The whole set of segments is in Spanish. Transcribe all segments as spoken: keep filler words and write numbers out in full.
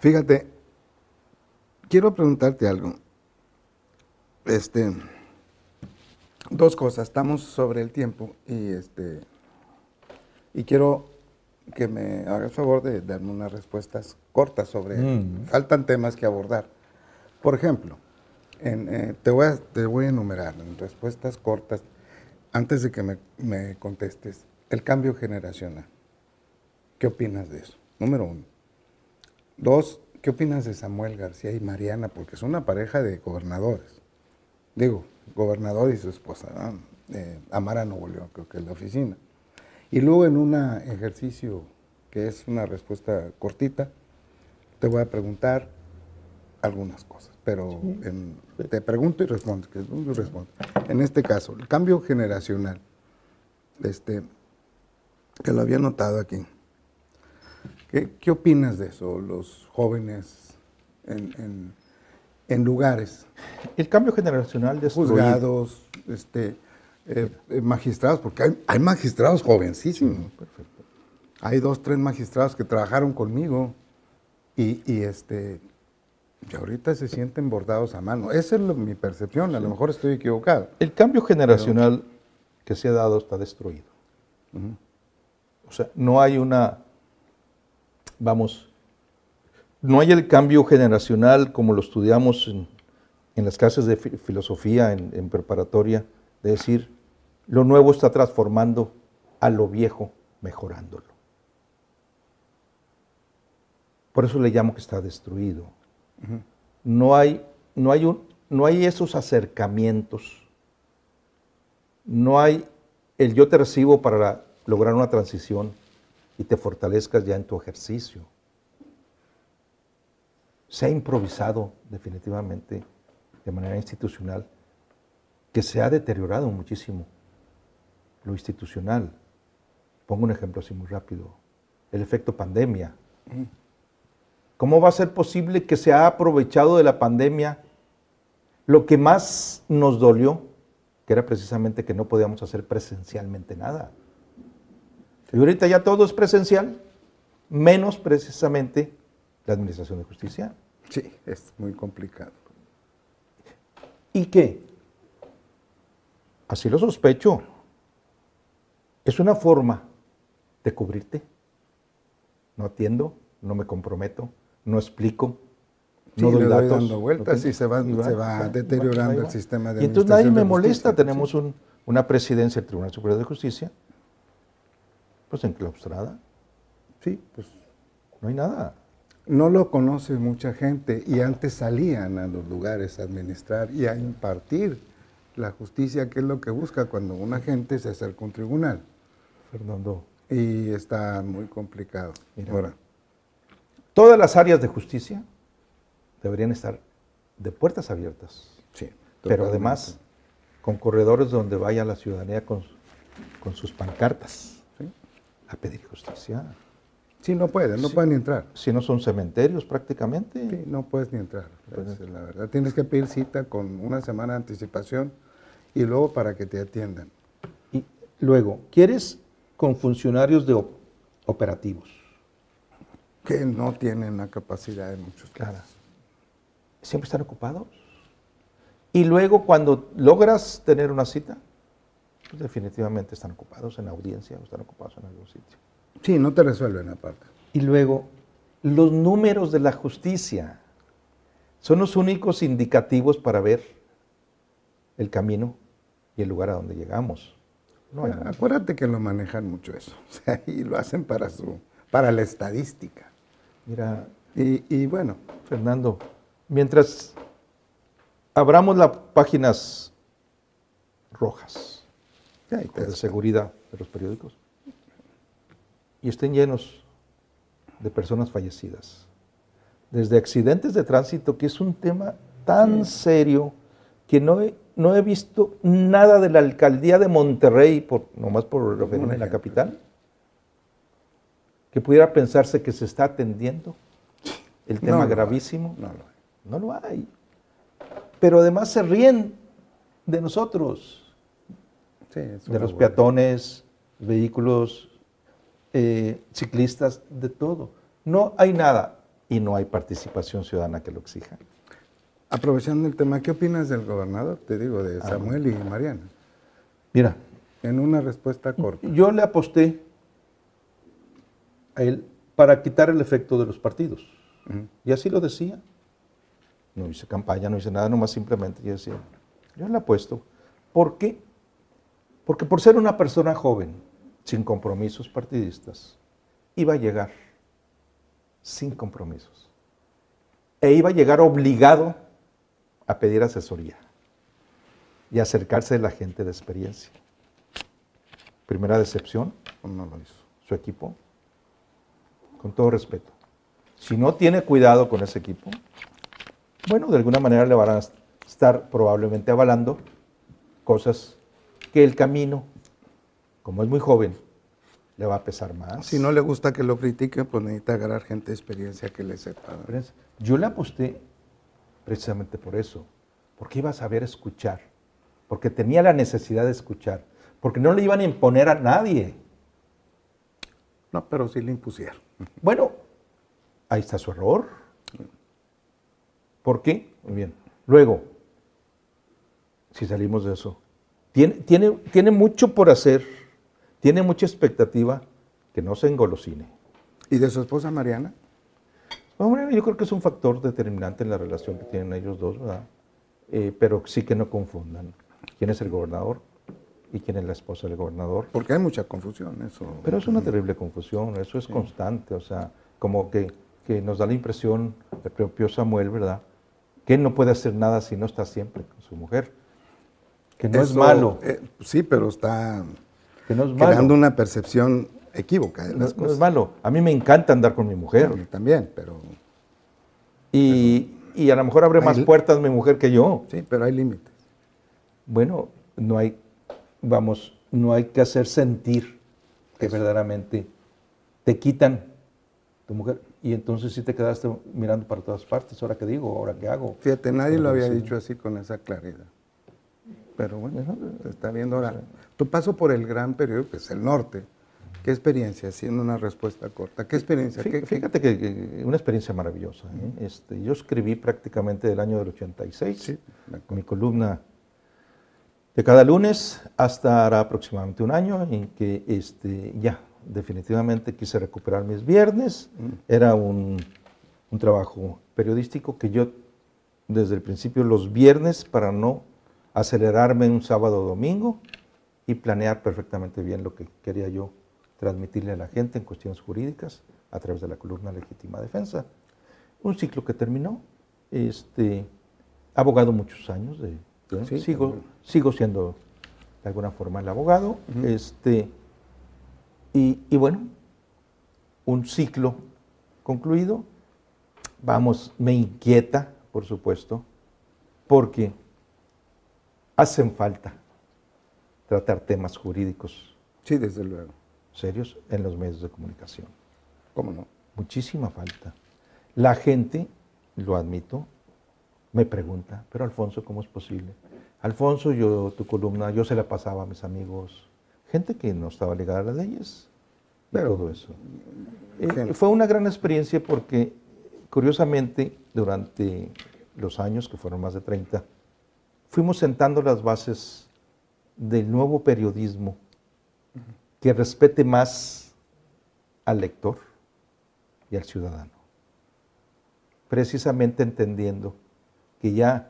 Fíjate, quiero preguntarte algo. Este, dos cosas, estamos sobre el tiempo y este y quiero que me hagas favor de darme unas respuestas cortas sobre, Mm. faltan temas que abordar. Por ejemplo, en, eh, te, voy a, te voy a enumerar en respuestas cortas, antes de que me, me contestes, el cambio generacional. ¿Qué opinas de eso? Número uno. Dos, ¿qué opinas de Samuel García y Mariana? Porque es una pareja de gobernadores. Digo, gobernador y su esposa, ¿no? eh, Amara Nuevo León, creo que es la oficina. Y luego en un ejercicio que es una respuesta cortita, te voy a preguntar algunas cosas, pero Sí. en, te pregunto y respondes, que y respondes. En este caso, el cambio generacional, este, que lo había notado aquí. ¿Qué, qué opinas de eso, los jóvenes en, en, en lugares? El cambio generacional destruido. Juzgados, este, eh, eh, magistrados, porque hay, hay magistrados jovencísimos. Sí, perfecto. Hay dos, tres magistrados que trabajaron conmigo y, y, este, y ahorita se sienten bordados a mano. Esa es lo- mi percepción, a lo mejor estoy equivocado. El cambio generacional que se ha dado está destruido. Ujú. O sea, no hay una, vamos, no hay el cambio generacional como lo estudiamos en, en las clases de fi- filosofía en, en preparatoria, de decir, lo nuevo está transformando a lo viejo, mejorándolo. Por eso le llamo que está destruido. No hay, no hay, un, no hay esos acercamientos, no hay el yo te recibo para la- lograr una transición y te fortalezcas ya en tu ejercicio. Se ha improvisado definitivamente de manera institucional, que se ha deteriorado muchísimo lo institucional. Pongo un ejemplo así muy rápido, el efecto pandemia. ¿Cómo va a ser posible que se ha aprovechado de la pandemia lo que más nos dolió, que era precisamente que no podíamos hacer presencialmente nada? Y ahorita ya todo es presencial, menos precisamente la administración de justicia. Sí, es muy complicado. ¿Y qué? Así lo sospecho. Es una forma de cubrirte. No atiendo, no me comprometo, no explico, Sí, no doy le doy datos. dando vueltas no te- y se va- se va deteriorando ahí el va. sistema de Y entonces nadie administración me de molesta. justicia. Tenemos un- una presidencia del Tribunal Superior de Justicia, pues enclaustrada. Sí, pues No hay nada. no lo conoce mucha gente y antes salían a los lugares a administrar y a impartir la justicia, que es lo que busca cuando una gente se acerca a un tribunal. Fernando, Y está muy complicado. Mira. Ahora, todas las áreas de justicia deberían estar de puertas abiertas. sí, Pero totalmente. además con corredores donde vaya la ciudadanía con, con sus pancartas, ¿sí? a pedir justicia. Sí, no pueden, no Sí. pueden ni entrar. Si no son cementerios prácticamente. Sí, no puedes ni entrar, Pues, esa es la verdad. Tienes que pedir cita con una semana de anticipación y luego para que te atiendan. Y luego, ¿quieres con funcionarios de op- operativos? Que no tienen la capacidad en muchos Claro. casos. Siempre están ocupados. Y luego cuando logras tener una cita, pues definitivamente están ocupados en la audiencia o están ocupados en algún sitio. Sí, no te resuelven aparte. Y luego, los números de la justicia son los únicos indicativos para ver el camino y el lugar a donde llegamos. No hay nada. Acuérdate que lo manejan mucho eso. O sea, y lo hacen para su, para la estadística. Mira, Y, y bueno, Fernando, mientras abramos las páginas rojas ya ahí te de das seguridad de los periódicos y estén llenos de personas fallecidas, desde accidentes de tránsito, que es un tema tan serio que no he, no he visto nada de la alcaldía de Monterrey, por, nomás por referirme a la ejemplo. capital, que pudiera pensarse que se está atendiendo el No tema lo hay, gravísimo. no lo hay. No lo hay. Pero además se ríen de nosotros, Sí, es de una los burla. peatones, vehículos, eh, ciclistas, de todo. No hay nada. y no hay participación ciudadana que lo exija. Aprovechando el tema, ¿qué opinas del gobernador? Te digo, de Samuel y Mariana. Mira, en una respuesta corta. Yo le aposté a él para quitar el efecto de los partidos. Uh-huh. Y así lo decía. No hice campaña, no hice nada, nomás simplemente yo decía, yo le apuesto. ¿Por qué? Porque por ser una persona joven, sin compromisos partidistas, iba a llegar sin compromisos. E iba a llegar obligado a pedir asesoría y acercarse a la gente de experiencia. Primera decepción, no lo hizo. Su equipo, con todo respeto. Si no tiene cuidado con ese equipo, bueno, de alguna manera le van a estar probablemente avalando cosas que el camino, como es muy joven, le va a pesar más. Si no le gusta que lo critiquen, pues necesita agarrar gente de experiencia que le sepa. Yo le aposté precisamente por eso, porque iba a saber escuchar, porque tenía la necesidad de escuchar, porque no le iban a imponer a nadie. No, pero sí le impusieron. Bueno, ahí está su error. ¿Por qué? Muy bien. Luego, si salimos de eso, tiene, tiene, tiene mucho por hacer, tiene mucha expectativa, que no se engolosine. ¿Y de su esposa Mariana? Bueno, yo creo que es un factor determinante en la relación que tienen ellos dos, ¿verdad? Eh, pero sí que no confundan quién es el gobernador y quién es la esposa del gobernador. Porque hay mucha confusión, eso. Pero es una terrible confusión, eso es sí. constante, o sea, como que, que nos da la impresión, el propio Samuel, ¿verdad?, que él no puede hacer nada si no está siempre con su mujer. Que no eso, es malo. Eh, sí, pero está que no es creando malo. una percepción equívoca de las no, cosas. No es malo. A mí me encanta andar con mi mujer. Bueno, también, pero... Y, pero, y a lo mejor abre más puertas mi mujer que yo. Sí, pero hay límites. Bueno, no hay, vamos, no hay que hacer sentir que Eso. verdaderamente te quitan tu mujer. Y entonces sí te quedaste mirando para todas partes. ¿Ahora qué digo? ¿Ahora qué hago? Fíjate, nadie lo había dicho así con esa claridad. Pero bueno, se está viendo ahora. Tu paso por el gran periodo, que es el norte. ¿Qué experiencia? Haciendo una respuesta corta. ¿Qué experiencia? Fíjate, ¿Qué, fíjate que, que una experiencia maravillosa. ¿eh? Uh-huh. este, yo escribí prácticamente del año del ochenta y seis, sí, mi columna de cada lunes, hasta hará aproximadamente un año en que este, ya definitivamente quise recuperar mis viernes. Uh-huh. Era un, un trabajo periodístico que yo desde el principio los viernes, para no acelerarme un sábado o domingo y planear perfectamente bien lo que quería yo transmitirle a la gente en cuestiones jurídicas a través de la columna Legítima Defensa. Un ciclo que terminó, este, abogado muchos años, de, de, sí, sigo, sigo siendo de alguna forma el abogado, uh-huh. este, y, y bueno, un ciclo concluido. Vamos, me inquieta, por supuesto, porque hacen falta tratar temas jurídicos. Sí, desde luego. Serios en los medios de comunicación. ¿Cómo no? Muchísima falta. La gente, lo admito, me pregunta, pero Alfonso, ¿cómo es posible? Alfonso, yo, tu columna, yo se la pasaba a mis amigos, gente que no estaba ligada a las leyes, y pero, todo eso. Eh, fue una gran experiencia porque, curiosamente, durante los años, que fueron más de treinta, fuimos sentando las bases del nuevo periodismo que respete más al lector y al ciudadano. Precisamente entendiendo que ya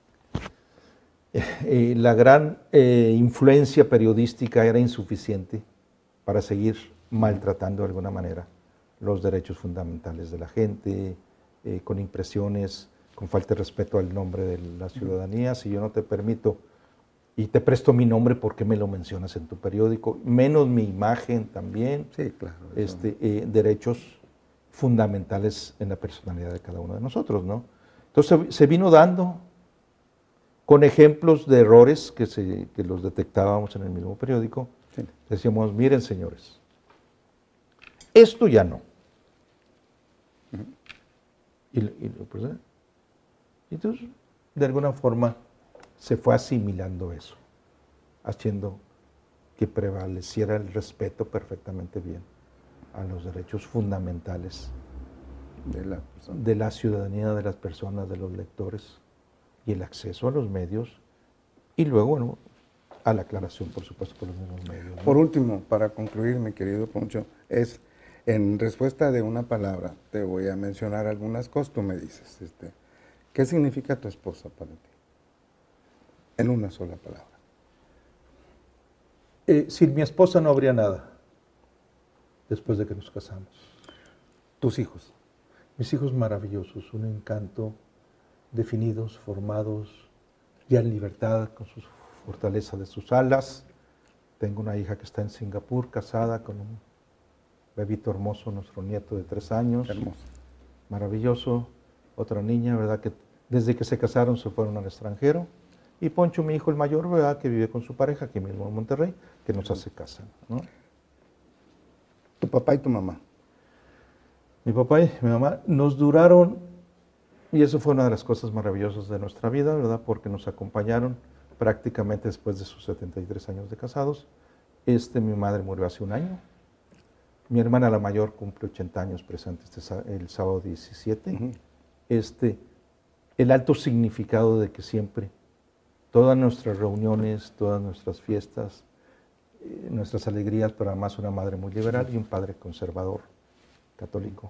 eh, la gran eh, influencia periodística era insuficiente para seguir maltratando de alguna manera los derechos fundamentales de la gente, eh, con impresiones, con falta de respeto al nombre de la ciudadanía. Si yo no te permito y te presto mi nombre, ¿por qué me lo mencionas en tu periódico? Menos mi imagen también. Sí, claro. Este, eh, derechos fundamentales en la personalidad de cada uno de nosotros, ¿no? Entonces se vino dando con ejemplos de errores que, se, que los detectábamos en el mismo periódico. Sí. Decíamos, miren señores, esto ya no. Uh-huh. y, y, pues, ¿eh? Entonces, de alguna forma, se fue asimilando eso, haciendo que prevaleciera el respeto perfectamente bien a los derechos fundamentales de la persona. de la ciudadanía, de las personas, de los lectores, y el acceso a los medios, y luego, bueno, a la aclaración, por supuesto, por los mismos medios, ¿no? Por último, para concluir, mi querido Poncho, es, en respuesta de una palabra, te voy a mencionar algunas cosas, tú me dices, este, ¿qué significa tu esposa para ti? En una sola palabra. Eh, sin mi esposa no habría nada, después de que nos casamos. Tus hijos. Mis hijos maravillosos, un encanto, definidos, formados, ya en libertad, con su fortaleza de sus alas. Tengo una hija que está en Singapur, casada con un bebito hermoso, nuestro nieto de tres años. Hermoso. Maravilloso. Otra niña, ¿verdad? Que desde que se casaron se fueron al extranjero. Y Poncho, mi hijo el mayor, ¿verdad? Que vive con su pareja aquí mismo en Monterrey, que nos hace casa, ¿no? Tu papá y tu mamá. Mi papá y mi mamá nos duraron, y eso fue una de las cosas maravillosas de nuestra vida, ¿verdad? Porque nos acompañaron prácticamente después de sus setenta y tres años de casados. Este, mi madre murió hace un año. Mi hermana la mayor cumple ochenta años presente este, el sábado diecisiete. Uh-huh. Este, el alto significado de que siempre, todas nuestras reuniones, todas nuestras fiestas, eh, nuestras alegrías, pero además una madre muy liberal y un padre conservador, católico.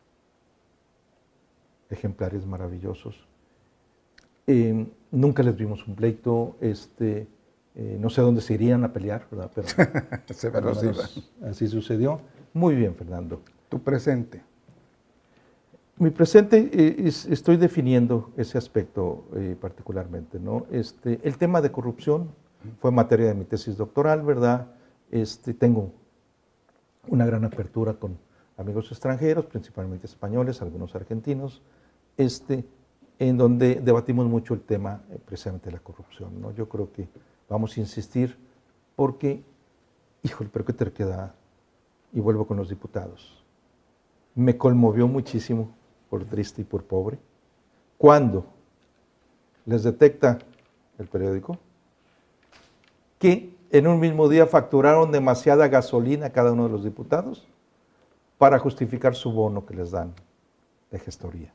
Ejemplares maravillosos. Eh, nunca les vimos un pleito, este, eh, no sé dónde se irían a pelear, ¿verdad? Pero, se pero menos, así sucedió. Muy bien, Fernando. Tu presente. Mi presente, eh, es, estoy definiendo ese aspecto eh, particularmente, ¿no? Este, el tema de corrupción fue materia de mi tesis doctoral, ¿verdad? Este, tengo una gran apertura con amigos extranjeros, principalmente españoles, algunos argentinos, este, en donde debatimos mucho el tema eh, precisamente de la corrupción, ¿no? Yo creo que vamos a insistir porque, híjole, pero qué terquedad, y vuelvo con los diputados. Me conmovió muchísimo, por triste y por pobre, cuando les detecta el periódico que en un mismo día facturaron demasiada gasolina a cada uno de los diputados para justificar su bono que les dan de gestoría.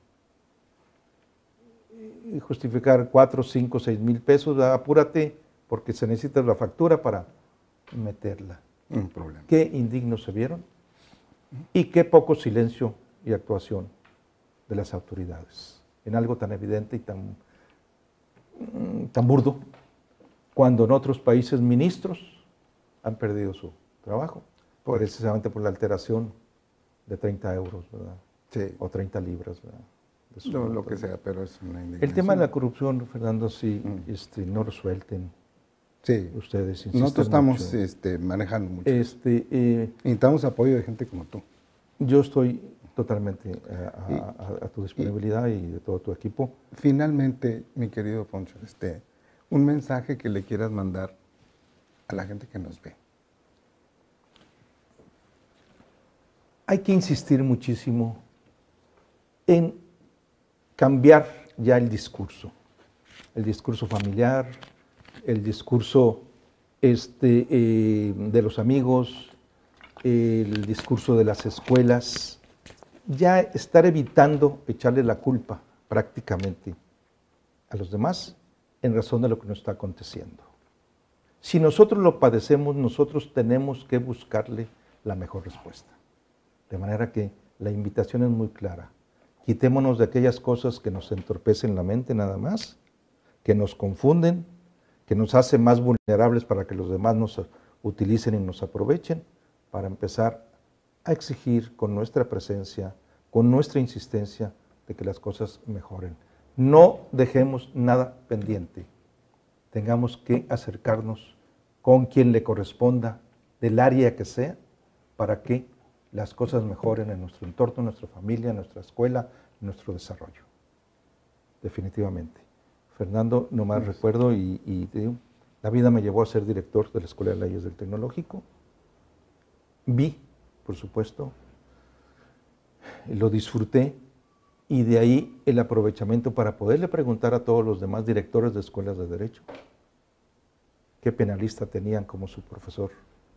Y justificar cuatro, cinco, seis mil pesos, apúrate porque se necesita la factura para meterla. Un problema. Qué indignos se vieron y qué poco silencio y actuación de las autoridades en algo tan evidente y tan, tan burdo, cuando en otros países ministros han perdido su trabajo, pues, precisamente por la alteración de treinta euros, ¿verdad? Sí. O treinta libras, ¿verdad? Lo, lo que sea, pero es una indignación. El tema de la corrupción, Fernando, sí, mm. este, no lo suelten. Sí. Ustedes Nosotros estamos mucho. Este, manejando mucho. Este, eh, Necesitamos apoyo de gente como tú. Yo estoy totalmente a, a, a, a tu disponibilidad y, y de todo tu equipo. Finalmente, mi querido Poncho, este, un mensaje que le quieras mandar a la gente que nos ve. Hay que insistir muchísimo en cambiar ya el discurso, el discurso familiar, el discurso este, eh, de los amigos, el discurso de las escuelas, ya estar evitando echarle la culpa prácticamente a los demás en razón de lo que nos está aconteciendo. Si nosotros lo padecemos, nosotros tenemos que buscarle la mejor respuesta. De manera que la invitación es muy clara. Quitémonos de aquellas cosas que nos entorpecen la mente nada más, que nos confunden, que nos hacen más vulnerables para que los demás nos utilicen y nos aprovechen, para empezar a exigir con nuestra presencia, con nuestra insistencia, de que las cosas mejoren. No dejemos nada pendiente. Tengamos que acercarnos con quien le corresponda, del área que sea, para que las cosas mejoren en nuestro entorno, en nuestra familia, en nuestra escuela, en nuestro desarrollo. Definitivamente. Fernando, nomás sí. recuerdo, y, y digo, la vida me llevó a ser director de la Escuela de Leyes del Tecnológico. Vi, por supuesto, lo disfruté, y de ahí el aprovechamiento para poderle preguntar a todos los demás directores de escuelas de Derecho qué penalista tenían como su profesor.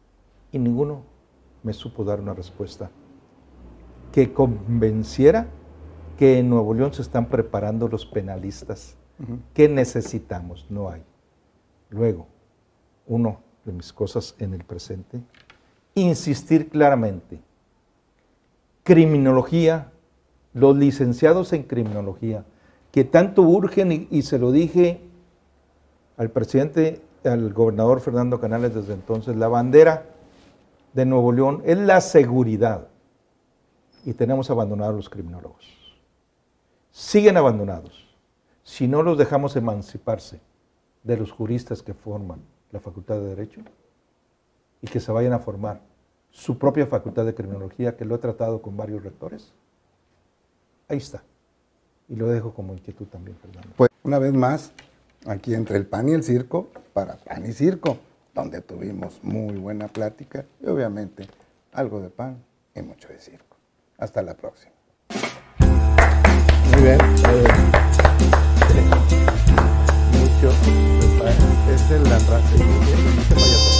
Y ninguno me supo dar una respuesta que convenciera que en Nuevo León se están preparando los penalistas. Uh-huh. ¿Qué necesitamos? No hay. Luego, uno de mis cosas en el presente, insistir claramente. Criminología, los licenciados en criminología, que tanto urgen, y, y se lo dije al presidente, al gobernador Fernando Canales desde entonces, la bandera de Nuevo León es la seguridad. Y tenemos abandonados a los criminólogos. Siguen abandonados. Si no los dejamos emanciparse de los juristas que forman la Facultad de Derecho y que se vayan a formar su propia Facultad de Criminología, que lo he tratado con varios rectores, ahí está. Y lo dejo como inquietud también, Fernando. Pues una vez más, aquí entre el pan y el circo, para pan y circo, donde tuvimos muy buena plática y obviamente algo de pan y mucho de circo. Hasta la próxima. Muy bien. Eh, mucho de pan. Esta es la raza.